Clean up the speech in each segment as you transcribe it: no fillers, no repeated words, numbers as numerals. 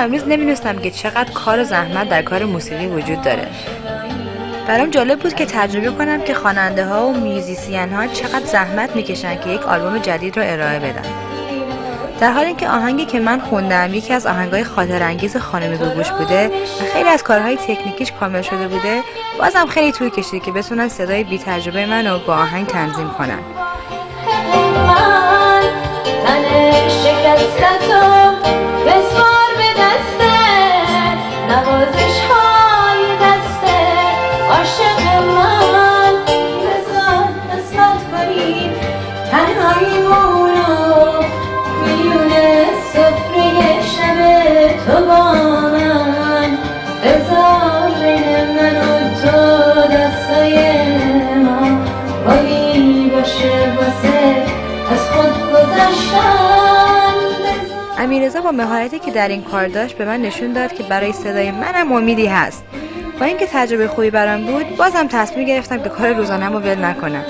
امروز نمی‌دونستم که چقدر کار و زحمت در کار موسیقی وجود داره. برام جالب بود که تجربه کنم که خواننده ها و میوزیسین ها چقدر زحمت میکشن که یک آلبوم جدید رو ارائه بدن. در حالی اینکه آهنگی که من خوندم یکی از آهنگای خاطرانگیز خانم گوگوش بوده و خیلی از کارهای تکنیکیش کامل شده بوده، بازم خیلی طول کشید که بتونن صدای بی تجربه منو با آهنگ تنظیم کنن. امیررضا با مهارتی که در این کار داشت به من نشون داد که برای صدای منم امیدی هست. با اینکه تجربه خوبی برام بود، بازم تصمیم گرفتم که کار روزانه‌مو ول نکنم.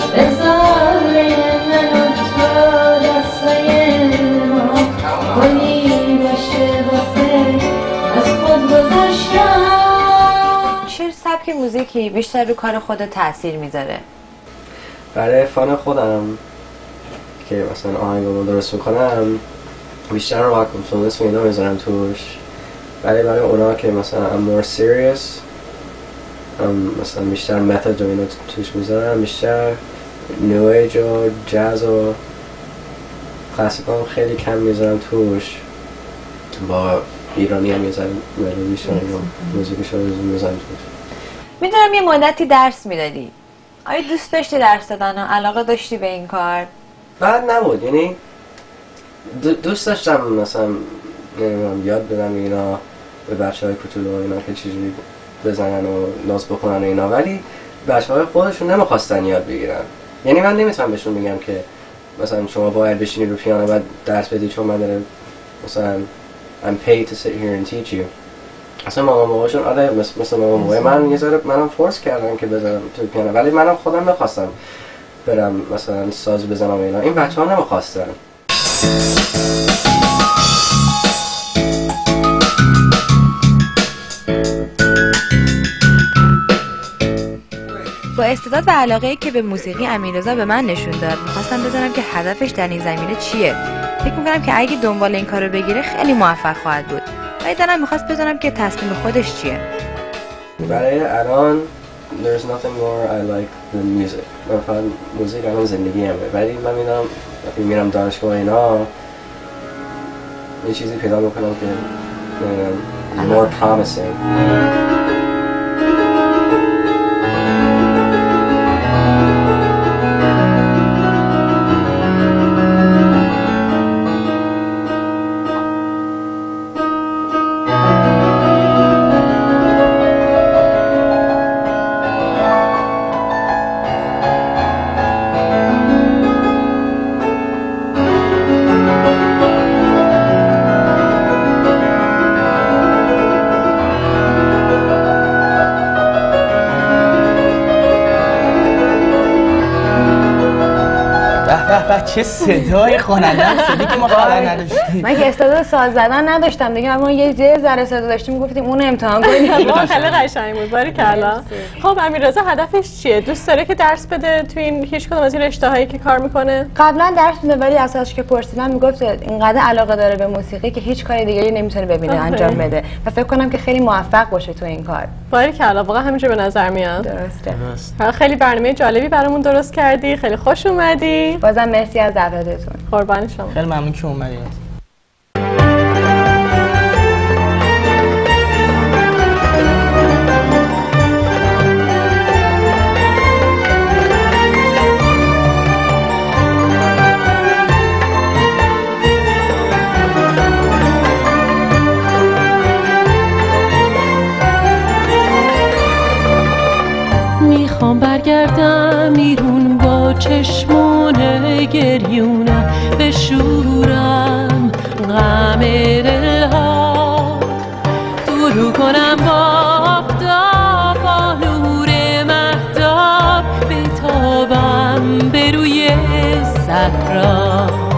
چه سبک موزیکی بیشتر رو کار خودت تاثیر میذاره؟ برای فان خودم که مثلا آهنگو درست میکنم بیشتر راک اینفلوئنس اینا میذارم توش. برای اونا که مثلا I'm more serious مثلا بیشتر متد و اینا توش میذارم. بیشتر نیو ایج و جاز و کلاسیکال خیلی کم میذارم توش. با ایرانی هم میذارم ملودیشون و موزیکشون میذارم توش. میدونم یه مدتی درس میدادی. آیا دوست داشتی درس دادن و علاقه داشتی به این کار؟ بعد نبود، یعنی دوست داشتم مثلا یاد بدم اینا به بچه‌های کوچولو اینا که چجوری بزنن و ناز بخونن و اینا، ولی بچه‌های خودشون نمیخواستن یاد بگیرن. یعنی من نمیتونم بهشون بگم که مثلا شما باید بشینی رو پیانو بعد درس بدی چون من داره مثلا I'm paid to sit here and teach you. اصلا مامان باباشون آره مثلا مامان بابای من یه ذره منم فورس کردن که بذارم تو پیانو، ولی منم خودم نخواستم برم مثلا ساز بزنم و اینا. این بچه‌ها نمیخواستن. با استعداد و علاقه‌ای که به موسیقی امیررضا به من نشون داد، می‌خواستم بدونم که هدفش در این زمینه چیه. فکر می‌کنم که اگه دنبال این کارو بگیره خیلی موفق خواهد بود. ولی دلم می‌خواست بدونم که تصمیم خودش چیه. برای الان there's nothing more I like than music. من فقط موزیک الان زندگیمه، ولی من میرم دانشگاه اینا یه چیزی پیدا می‌کنم که more promising. چه صدای خواننده است که ما خبر نداشتیم. من که استعداد ساز زدن نداشتم دیگه، اما یه ذره صدا داشتیم گفتیم اون امتحان کنیم. خیلی قشنگ بود. باریکلا. خب امیررضا هدفش چیه؟ دوست داره که درس بده تو این هیچ کدوم از این رشته‌هایی که کار میکنه؟ قبلا درس میده ولی اساسش که پرسیدم میگفت اینقدر علاقه داره به موسیقی که هیچ کاری دیگه‌ای نمیتونه ببینه انجام بده و فکر کنم که خیلی موفق باشه تو این کار. باریکلا، واقعا همینجوری به نظر میاد. درسته. خیلی برنامه جالبی برامون درست کردی. خیلی خوش اومدی. بازم مرسی از دعوتتون. قربان شما. خیلی ممنون که اومدید. میخوام برگردم ایرون با چشمونه گریونم بشورم غم دلها دورو کنم با آفتاب با نور مهتاب بتابم به روی صحرا.